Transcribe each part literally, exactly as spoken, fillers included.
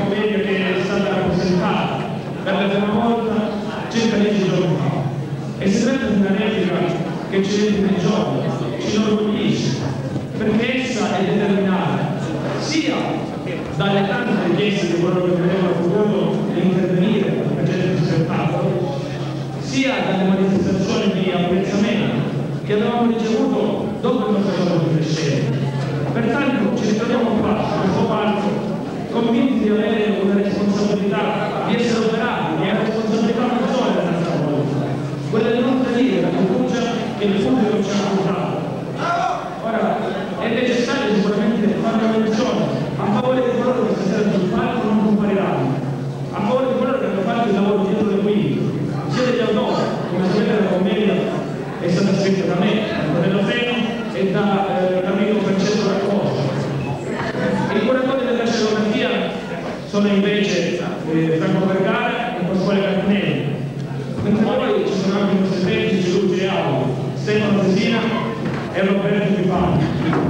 commedia che è stata rappresentata per la prima volta circa dieci giorni fa. E si tratta di una replica che ci rende nei giorni, ci inorgoglisce, perché essa è determinata sia dalle tante richieste di coloro che avevano voluto intervenire per il presente spettacolo, sia dalle manifestazioni di apprezzamento che avevamo ricevuto dopo il nostro lavoro di scena. Pertanto ci ritroviamo qua, a questo palco, convinti di avere una responsabilità, di essere operati, di una responsabilità maggiore della nostra volontà, quella di non tradire la fiducia che il pubblico ci ha portato. Ora, è necessario sicuramente fare una menzione a favore di coloro che stasera sul palco non compariranno, a favore di coloro che hanno fatto il lavoro dietro le quinte, sia degli autori, come sapete la commedia è stata scritta da me, da Antonello Freno e da eh, l'amico Francesco Raccosa. I curatori della scenografia sono invece eh, Franco Vergara e Pasquale Carpinelli, mentre poi ci sono anche i nostri tecnici Luigi Leao, Stefano Tesina e Roberto Pipani.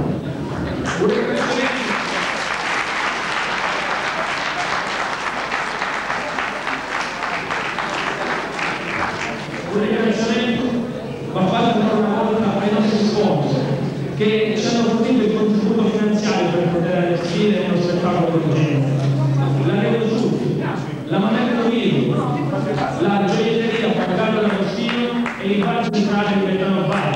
Un ringraziamento va fatto ancora una volta ai nostri sponsor che ci hanno fornito il contributo finanziario per poter allestire uno spettacolo del genere. La Redo Sud, la Manetto Vivo, la gioielleria Pancallo D'Agostino e i bar centrali di Gaetano Bar.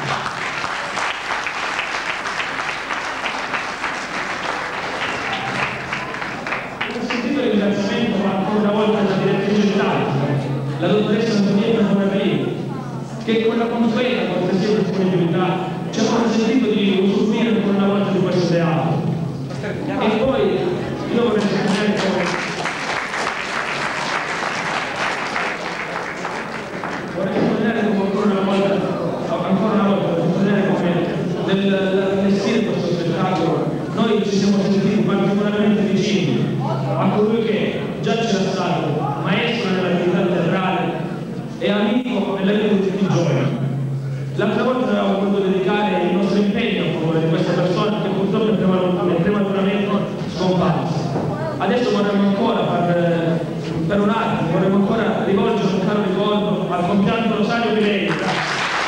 Un sentito ringraziamento va ancora una volta alla direttrice d'arte, la dottoressa Antonietta Moravini, che con la consueta cortesia e disponibilità ci ha consentito di usufruire ancora una volta di questo teatro. E poi io vorrei sottolineare vorrei sottolineare ancora una volta ancora una volta sottolineare come nell'allestire questo spettacolo noi ci siamo sentiti particolarmente vicini a colui che già c'era stato maestro nell'attività teatrale e amico nella vita di tutti i giorni. L'altra volta avevamo voluto dedicare il nostro impegno a favore di questa persona che purtroppo è prematuramente scomparsa. Adesso vorremmo ancora, per, per un attimo, vorremmo ancora rivolgere un caro ricordo al compianto Rosario Pirenza.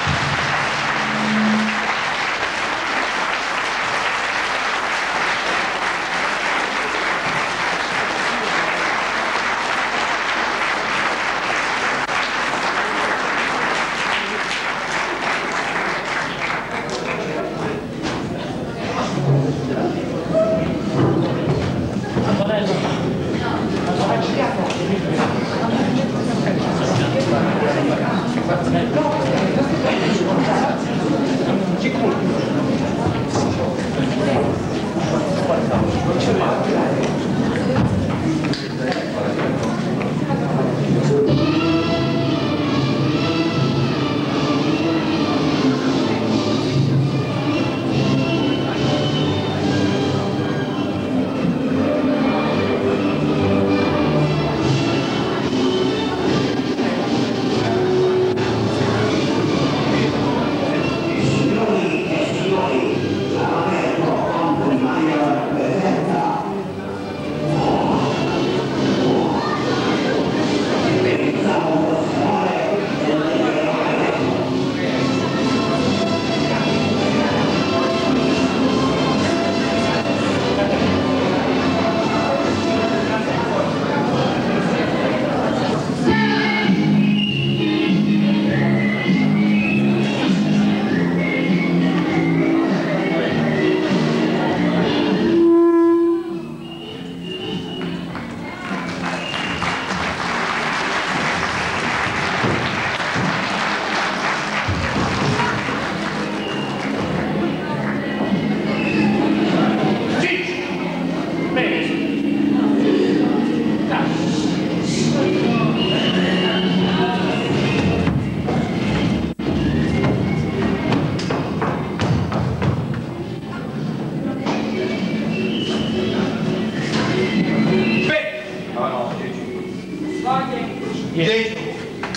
Dentro.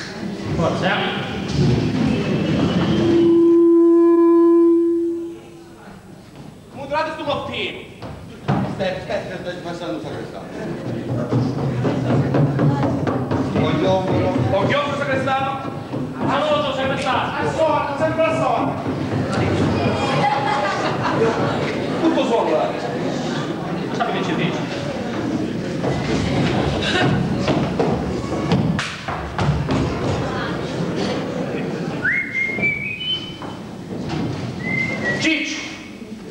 Forza. Moderato sto mappino. Aspetta, aspetta, sto passando questa.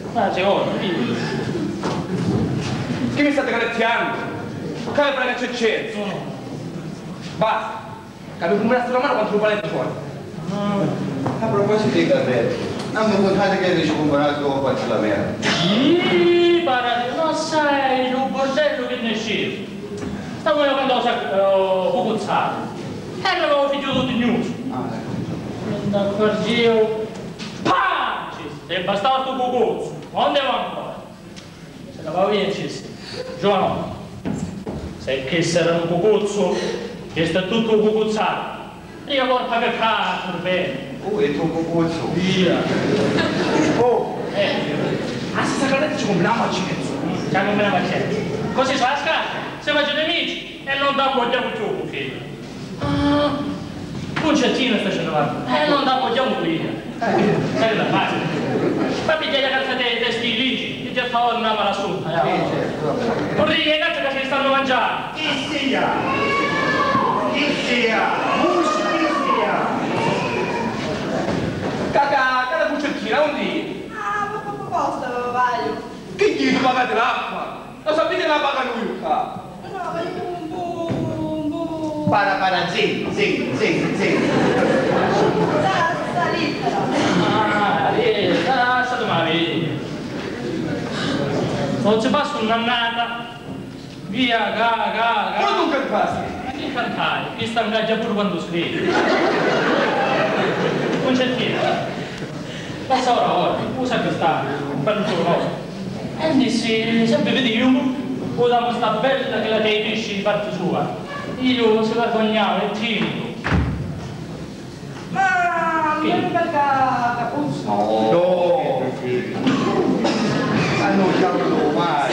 Ma secondo, io. Che mi state calettiando? Che mi frega c'è c'è? Basta. Capi come la tua mano quanto lo palette fuori. A proposito di carrelli, hanno contato che avete comprato dopo faccio la merda. Ih, parati, non sai, un bordello che ne scende. Stavo io quando ho cucuzzato. E avevo figlio tutti news. Ah, ecco. D'accordo, pam! E bastava tu cucuzzo. Non devo ancora. Se la va via, ci si. Giovanotto. Se che sarà un cucuzzo, che sta tutto cucuzzato. Io porto che cazzo, bene. Oh, è troppo pozzo. Via. Oh, Eh, a sta caletta ci compriamo a cinezzo. ci hanno una maccetta. Così sulla scala, si facciano amici e non da appoggiamo più, figlio. Ah, concertino sta cercando. E non da appoggiamo qui. Sai da fare. Ma mi chiede cazzo dei stilici, che già stavano andando alla su. Non dire cazzo che si stanno mangiando. Chi sia? Chi sia? Musi, chi sia? Caca, cada cucettina, non di? Ah, ma proprio posta, vaglio. Che gli pagate l'acqua? Lo sapete che la pagano io qua? No, voglio un bu... un bu... Para, para, sì, sì, sì, sì. Sta, sta lettera. Ah, eh, sta stato male. Non ci passa un'annata. Via, ga, ga, ga. Ma tu che fai? Ma che cantare? Chi sta ingaggia pure quando scrive. Concertino. Passa ora, ora. Usa questa, per il tuo nome. E dissi, sempre vediamo, usavo sta bella che la dei pesci di parte sua. Io si vergognavo e timido. Ma non mi perca capuzzo. No, no. Hanno chiamato male.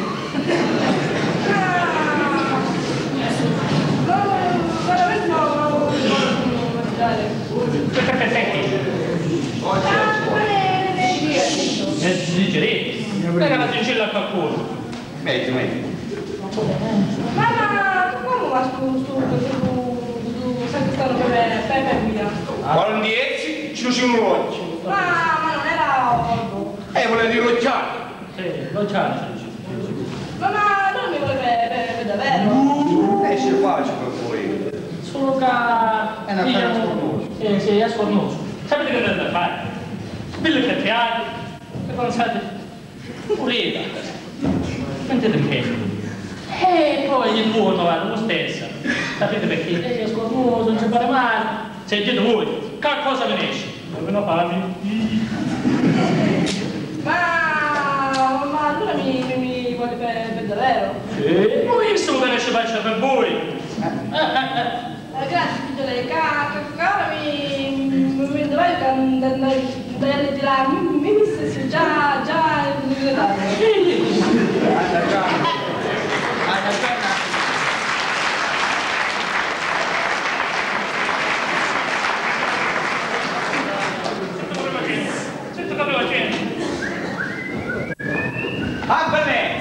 Veramente no, non lo voglio mangiare. Ah, ma ne ne dire. E si dice, era una trincella a qualcuno. Meglio, meglio. Mamma, come va su, su, su, su, sai che stanno per Pepe via? Quando dieci ci sono rocci. Ma, ma non era orbo. Eh, volete dire rocciare? Sì, lo c'ha. Ma, ma non mi vuole per, per davvero? Esce facile per voi. Solo che... È una cosa scornosa. Sì, sì, è scornoso. Sapete che dovete fare? Spille che teatri, che pensate? Pulita. Mettete in piedi. E poi il vuoto va lo stesso. Sapete perché? Lei è scornoso, non ci pare male. Sentite voi, che cosa ve ne esce? Dove non parli? Ma, ma allora mi, mi, mi vuole per, per davvero? Sì, buonissimo che ne esce faccia per voi. Eh, eh, eh. Eh, grazie, figlio lei, che ora mi, mi, mi dovrai andare di là, mi, mi, mi stessi già, già, Alla già. Alla già. Sento che avevo gente. Ah, bene!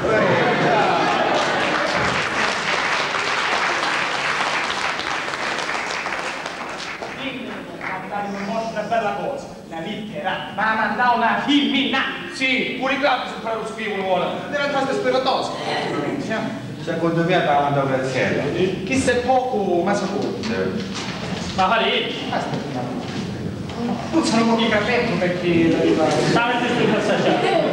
Una bella cosa, una lettera, ma mandà una filmina! Sì, pure i capi se fare lo scrivono ora, deve entrare speratoso. Secondo me aveva mandato per cielo. Chi se poco, ma sicuro. Ma fare Non sono pochi capelli perché... stava in questo passaggio.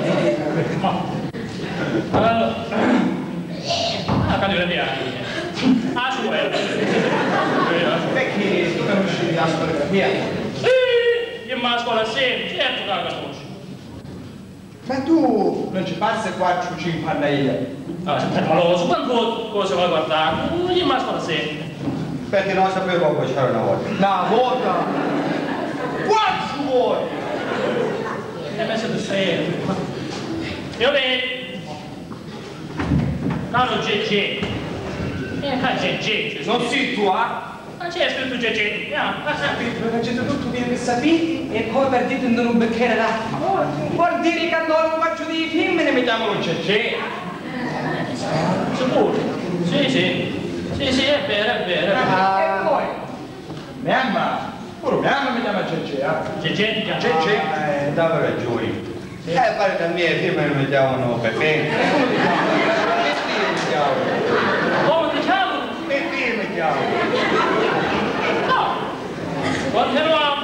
Allora, ah, cade la mia. Ah, su quello. Perché tu conosci la storiografia? Sì, io ma a scuola sempre, certo che la conosci. Ma tu non ci passi quattro cinque anni io? Ah, ma lo so, quanto cosa vuoi guardare? Io ma a scuola sempre. Perché non sapevo come c'era una volta. Una volta? Quanto vuoi? E me siete serio. Io vedo. Caro G G. E qua G G. Non sei tu, ah? Ma c'è scritto G G. Andiamo, passa. Perché c'è tutto viene che sapete e poi per dite in un bicchiere d'acqua. Vuol dire che quando faccio dei film ne mettiamo un C C. Sicuro? Sì, sì. Sì, sì, è vero, è vero. E poi? Mia mamma, pure mia mamma mi chiama C C, eh? G G ti chiama. C C. Eh, dava ragione. Eh, pare da mia firma non mi chiamano Pepe. Come ti chiamano? Come ti chiamo? Pepe mi chiamano. No. Continuiamo.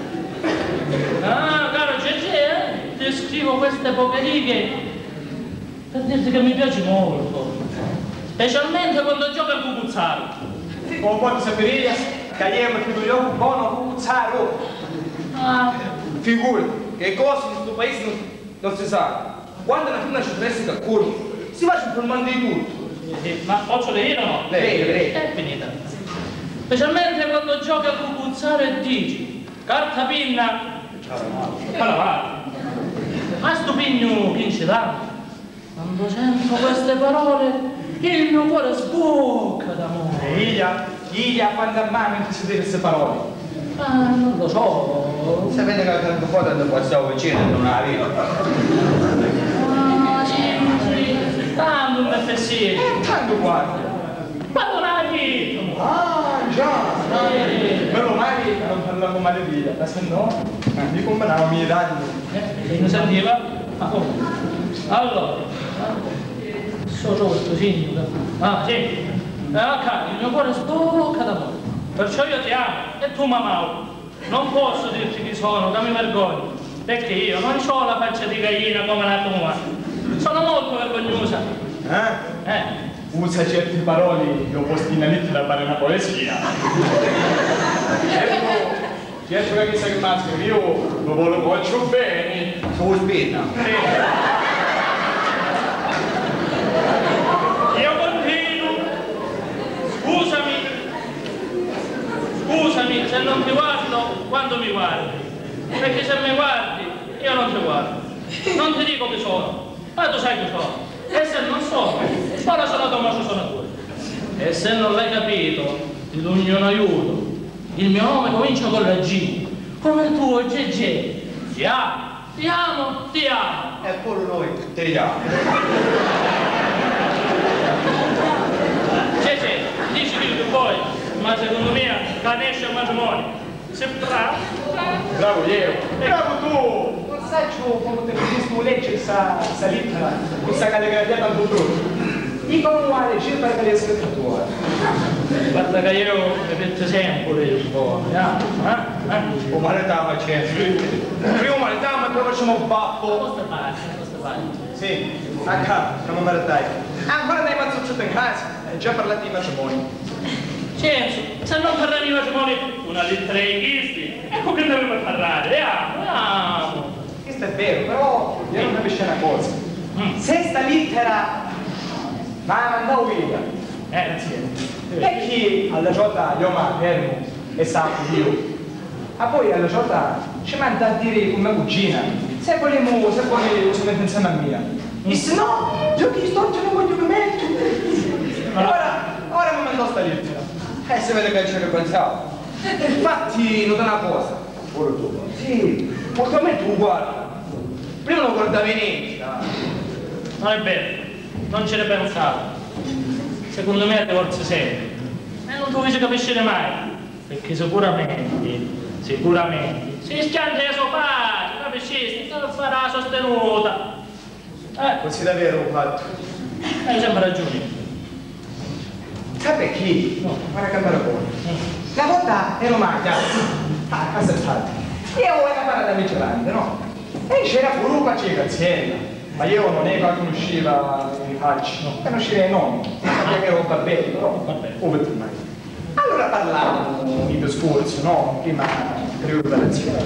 Ah, caro Gigi, ti scrivo queste poche righe per dirti che mi piaci molto. Specialmente quando gioca a cucuzzaro. Come puoi sapere, che io mi fido un buono cucuzzaro. Ah, Figurati, che cose in questo paese non, non si sa. Quando una figura ci presta che corre, si va informando di tutto. eh, ma posso dire o no? Lei, lei. È finita. Specialmente quando gioca a cucuzzaro e dici carta pinna. Calamata. Ma sto pigno che ci dà? Quando sento queste parole, il mio cuore sbocca d'amore. Iglia, Iglia, quando mai non si deve queste parole? Ah, non lo so. Sapete che tanto po' quando passavo vicino e non arrivo. Ah, sì, sì. Tanto un F S I. Eh, tanto guarda. Ma non hai detto. Ah, già. Eh, Meno male che non parliamo male di ella, se no, mi combinavo mi danni. eh, non sentiva? Ma come? Allora, solo questo signore. Ah, sì. Eh, ok, il mio cuore sbocca d'amore. Perciò io ti amo e tu mi ami. Non posso dirti chi sono, che mi vergogno. Perché io non ho la faccia di gallina come la tua. Sono molto vergognosa. Eh? Eh. Usa certe parole che ho posto in lì da fare una poesia. Certo, certo che sei rimasto, io lo voglio molto bene. Su spina. Sì. Io continuo. Scusami. Scusami se non ti guardo quando mi guardi. Perché se mi guardi, io non ti guardo. Non ti dico chi sono, ma tu sai chi sono. E se non sono, ora sono Tommaso Sonatore. E se non l'hai capito, ti do un aiuto. Il mio nome comincia con la G, come il tuo G G. Ti amo, ti amo, ti amo. E pure noi ti diamo. Sì, sì, dici che vuoi, ma secondo me canesce al matrimonio. Sei bravo? Bravo io. Bravo tu. Non sai come ti potresti leggere questa lettera, questa calligrafia tanto brutta. Dico un uguale, circa che le scritture. Guarda che io mi metto sempre un po', eh? Eh? O marità ma c'è. Prima marità, ma poi facciamo un babbo. Cosa fai? Cosa fai? Sì, a capo, siamo maritai. Ancora dai mazzucciotto in casa, hai già parlato di matrimonio. Censo, se non parlavi di matrimonio, una lettera ai chisti, ecco che dovevo parlare, eh, amo, amo. Questo è vero, però io non capisco una cosa. Mm. Se sta lettera ma mandavo via, Eh, sì. e chi alla giornata io mi fermo e sa io. Ma poi alla giornata ci manda a dire con mia cugina, se vogliamo, se vogliamo ci mettere insieme a mia. E se no, io chi sto, ce ne voglio che metto. Ora, ora mi mandò sta lettera. E si vede che ci ripensavo. Infatti, non una cosa. Pure tu. Sì, ultimamente tu guarda. Prima non guardavi niente. Non è vero, non ce ne pensavo. Secondo me ti forse sempre. E non dovete capire mai. Perché sicuramente, sicuramente, si schianta le sopra, capisci? Si farà sostenuta. Eh, Così davvero ho fatto. hai sempre ragione. Sai perché? No. Guarda che bella buona. Mm. Una volta ero mangia a casa stata. Io ho una parata vigilante, no? E c'era pure un pace cazziella. Ma io non è che conosceva i facci, no. Conosceva i nomi. Sapeva che ero un barbello, però. Vabbè. Oh, per mai. Allora parlavamo di discorso, no? Prima preparazione.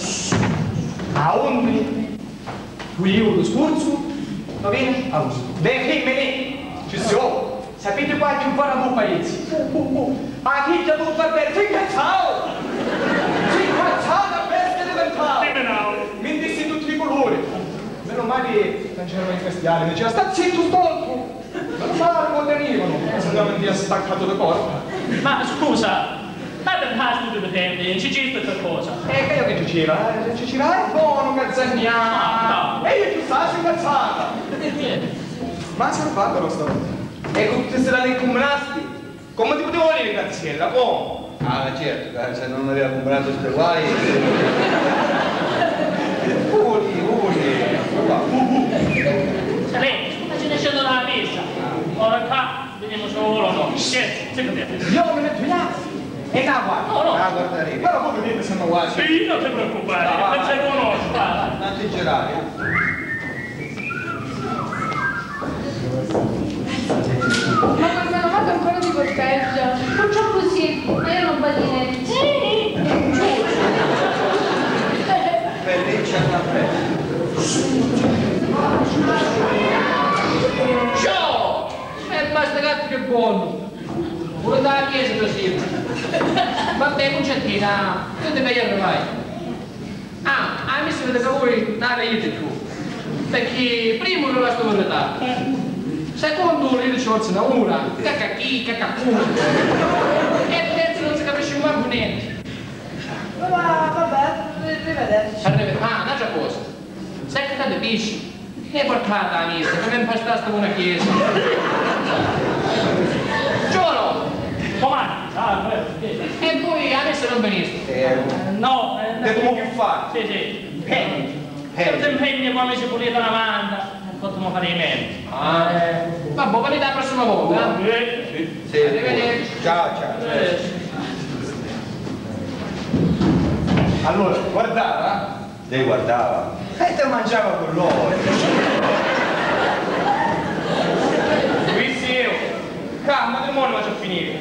A onde? Qui io lo discorso, va bene? Allora, beh, che me ne? Ci siamo. Sapete qua che buona buon paese? Ma chi ti vuole far bene? Sei cazzato! Sei cazzato a bestia diventato! Dimmi now. Mi dissi tutti i colori. Meno male non c'erano i cristiani, mi diceva sta zitto stolto! Meno male non venivano, se no mi ha staccato da corpo. Ma scusa, ma per caso tu ti pretendi? Ci ci questa cosa? E che io che diceva? Eh? Diceva, è buono cazzagna! E io ci sta, sei cazzata! Ma se lo fatto lo sto? E con tutte queste danni comunasti, come ti potevo dire cazziella, come? Ah, certo, se non aveva comprato queste guai. Uli, uli. E là guarda. No, no. Ah, guardare. Però voi vedete siamo quasi. Sì, non ti preoccupare, non ci conosco, va, va. Non ti girare. Ma questa mamma ancora ti corteggia. Purtroppo sì, ma io non badine. Pelliccia alla festa. Ciao! Eh, ma sta gatto che buono! Pure dalla chiesa così. Vabbè, concettina, tu ti vai arrivare. Ah, a me si vede che voi non io più. Perché primo non la sto in ritardo. Secondo io ci forse una ora, cacchi, caccacuno. E terzo non si capisce mai più niente. Ma vabbè, arrivederci. Arrivederci. Ah, un'altra cosa. Sai che state pesci? Che portata la messa, che mi impastaste una chiesa. Giuro! Com'è? Ah, E poi a messa non veniste. Eh, no, eh, Che come più fare? sì, sì. Eh. Se ti impegni come ci pulite la manda, potremmo fare i meriti. Ah, eh. Vabbè, venite la prossima volta. Eh, Sì. Arrivederci. Ciao, ciao. eh. Allora, guardava. Lei guardava. E te mangiava con loro. Qui sì, io. Calma, che mo' non faccio finire.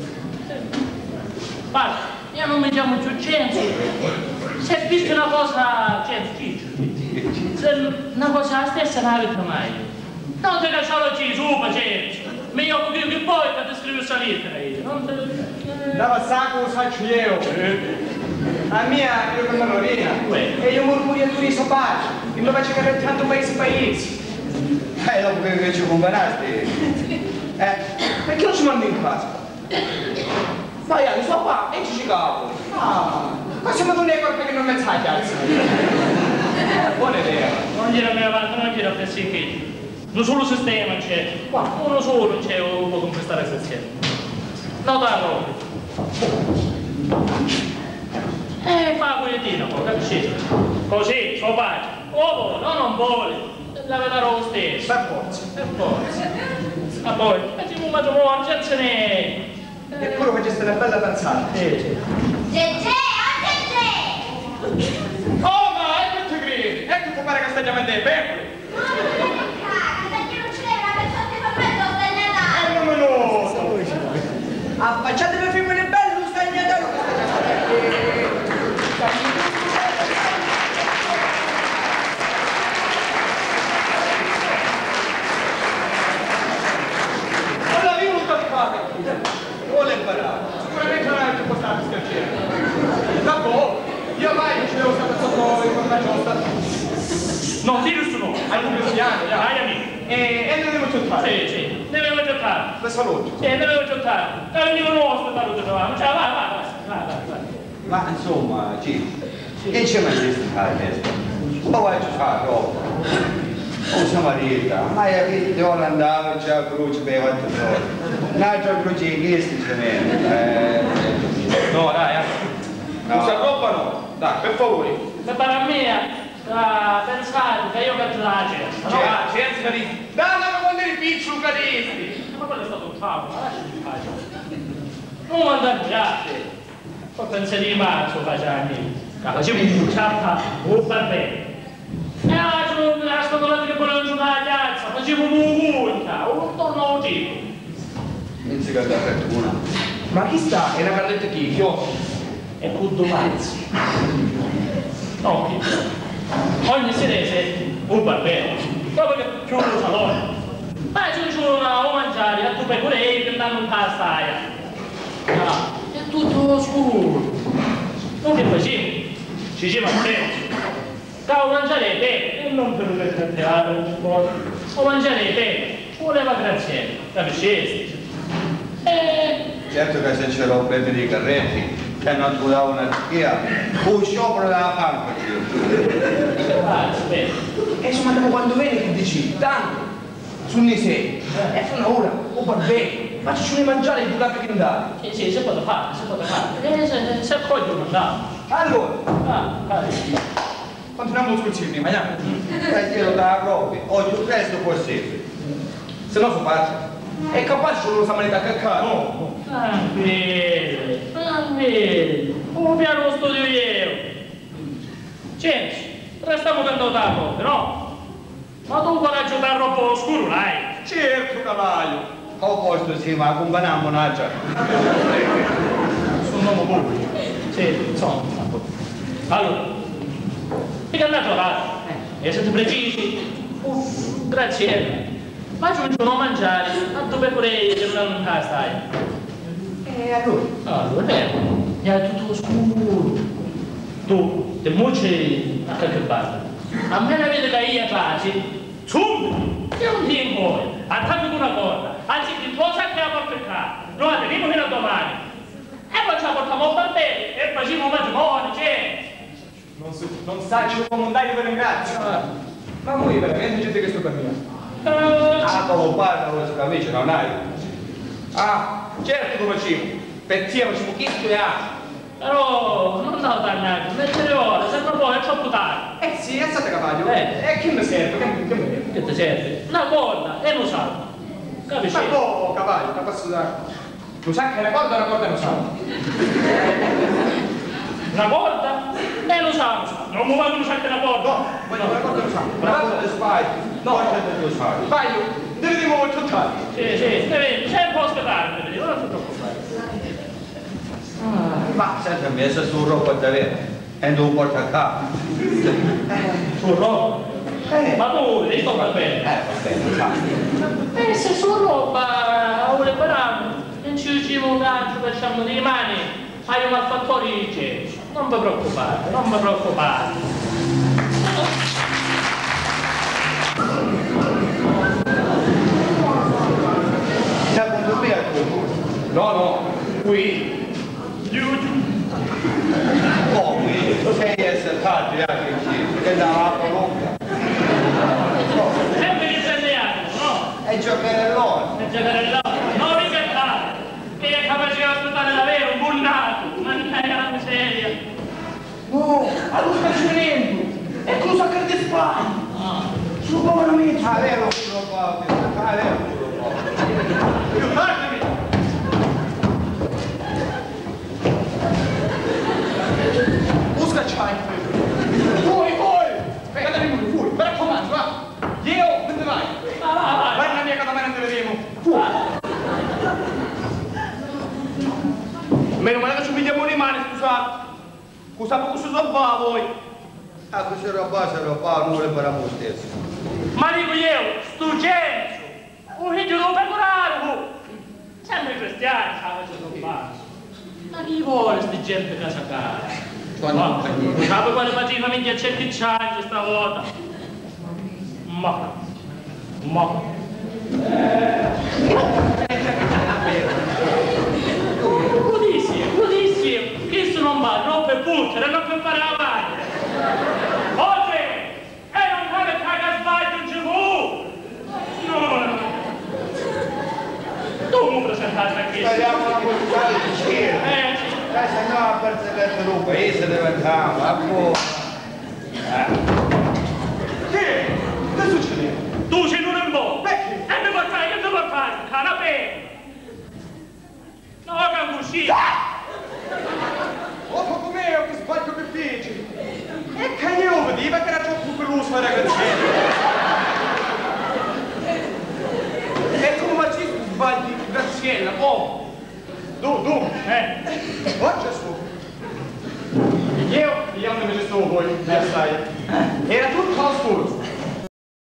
Guarda, io non mi chiamo più Cenzo. Se hai visto una cosa, Cenzo, dici. Se una cosa la stessa non avete mai. Non ti lascialo ci su, Cenzo. Mi occupo io che poi per ti scrivere questa lettera io. Non te... Dava sacco, lo faccio io. A mia, io come Lorena. E io murmuriatore di sopaci. E mi faccio carrettando paese paese. Eh, dopo che ci comparaste. Eh, perché non ci mando in casa? Vai, al suo papà, e ci cavo. Ah, ma siamo tu ne colpe che non mi sai cazzo. Buona idea. Non gira più avanti, non gira più sì. Non solo sistema c'è, uno solo c'è un po' conquistare se insieme. No, tanto. Eh, fa quell'ettino, capisci? Così, suo padre. Oh, no, non vuole. La vedrò lo stesso. Per forza. Per forza. Ma poi, facciamo un matrimonio, già ce n'è. Eppure faceste una bella pensata. Sì, sì. Gegè, oh Gegè! Oh, ma è che ti credi? È che ti pare che stai chiamando dei pepperi? No, non mi caga, perché non ce l'hai una persona che fa questo stagliatato. Eh, non me lo... Affacciatevi femmine belle, non stai niente. Allora, io non sto fare. Vuole imparare. Sicuramente non è più portato scherziere. Dopo, io vai che ci devo stare sotto in quella giusta. No, tiro su no. Hai un cristiano, già. Dai, amico. E, e ne devo giocare. Sì, sì. Ne devo giocare. Per salute. Sì, ne devo giocare. È un amico nostro, da dove trovare. Cioè, vai, vai, vai, vai, vai. Ma insomma, Gigi, che c'è mai visto fare adesso? Ma vuoi giocare troppo? Oh, siamo Marita, ma hai capito? Devo andare, c'è la croce per quattro giorni. Un'altra croce in chiesa, eh. No, dai, eh. No. Non si arrobbano. Dai, per favore. Se per a me, ah, pensate che io faccio la cena. No, ah, Cenzo cadisti. Dai, non quando eri piccolo cadisti. Ma quello è stato un cavolo, ma lasciami fare. Non mandare già, poi pensate di marzo facciamo. Facevo un ciappa, un barbè. E oggi la scatolata che voleva giocare alla piazza, facevo un'ugunta, un torno tipo. Non si capisce una. Ma chi sta? È una carretta chi? Io. E punto mazzi. No, che ogni sera un barbero, proprio che c'è un salone. Ma c'è una o mangiare, a tu per pure che danno un pastaia. Ah, è tutto scuro. Non che facevo? Ci diceva sempre. Stavo a mangiare bene, e non per il teatro, o mangiare bene, voleva graziare, capisci? E... Certo che se c'era un bene di carretti, che non trovavo una schia, un sciopero della fame facevo. Ah, bene. E insomma, dopo quando vieni che dici? Tanto, su di sé. E fa un'ora, o per bene. Facci di mangiare di due che andare. Sì, sì, si può fare, si può fare. E se, se poi devo andare. Allora, Ah, vai. continuiamo lo scorso prima, andiamo. E glielo dà proprio, oggi il resto possibile. Se no, suo padre. È capace che non sa mai da cacca, no? Tranquillo, tranquillo. Un piano lo studio io. Censo, restiamo cantato, no? Ma tu coraggio da troppo oscuro, dai. Certo, cavallo. Ho posto sì, ma accompagniamo una già. Sono un uomo pubblico. Sì, insomma. Allora, che andato là? E siete precisi? Uff, grazie. Ma giungono a mangiare, a dove pure io non a stai. E allora? Allora, è vero, è tutto oscuro. Tu, te mucci a che basta. A me la vede che io faccio, subito, io non ti impone, attacco una cosa, anzi ti posa che la porta in casa, noi arriviamo fino a domani. E poi ci portiamo un barbello e facciamo un matrimonio, c'è. Non, so, non sai come andare per ringrazio. Ma voi veramente gente che sto per me? Ah, come parla lo scamicio, non hai? Ah, certo come ci. Pensiamo, ci pochissimo e altro. Però non devo tornare, mettere ore, sembra poi è troppo tardi. Eh sì, è stato cavallo. Eh. E che mi serve? Che, che mi serve? Che ti serve? Una corda e lo salvo. Capisci? Ma no, cavallo, ti posso dare. Lo sa che una corda è una corda e lo salvo. Una corda e lo salvo. Non mi va che lo salvi una corda. No, voglio una corda e lo salvo. Ma cosa le sbagli? No, cosa te lo sai? Sbaglio, ne vediamo molto tardi. Sì, sì, deve, c'è un po' aspettare, vedi, non ti preoccupare. Ma senta, mi è su roba davvero. E non porta a capo. Su roba? Eh. Ma tu, devi sto per bene. Eh, va bene, fa. Eh, se su roba, vuole parare, non ci usiamo un gancio per sciammo di mani, hai un malfattore di censo. Non vi preoccupate, non vi preoccupate. Secondo me è tu. No, no, qui. Oh, qui, sei essere tardi anche qui. Che da la colonna. Sempre che prende altro, no? E giocherellone. Per giocare là, non ricattare, che è capace di aspettare davvero un bunnato, mannaggia la miseria. No, allora sta venendo. E cosa che ti fa? Suo povero amico. Ah, vero, lo fa. Ah, vero, lo fa. Più tardi. Usca c'hai. Fuori, fuori. Guardami fuori, fuori. Mi raccomando, va. Io, dove vai? Ah, vai, vai. Vai nella mia casa, non te vedremo. Fuori. Meno male che ci pigliamo le mani, scusate. Scusa, poco si salva voi. Ah, questa roba, se lo fa, non vuole per me stesso. Ma dico io, sto genzo, un figlio di un pecoraro, sempre i cristiani, sa facendo passo. Ma chi vuole sti gente che casa casa? Ma, sape quale fatica famiglia c'è che c'è stavolta? Ma, ma. Godissimo, godissimo, questo non va, non per puttare, non per fare avanti. Oggi, e non fare caga sbaglio in giù! No, no. Tu mi presentate a chi? Speriamo una posizione di cielo. Eh, sì. Eh, se no, a parte il paese diventiamo, a po'. Che? Che succede? Tu sei un embo! Perché? E mi portai, che mi portai? Canapè! No, che angustia!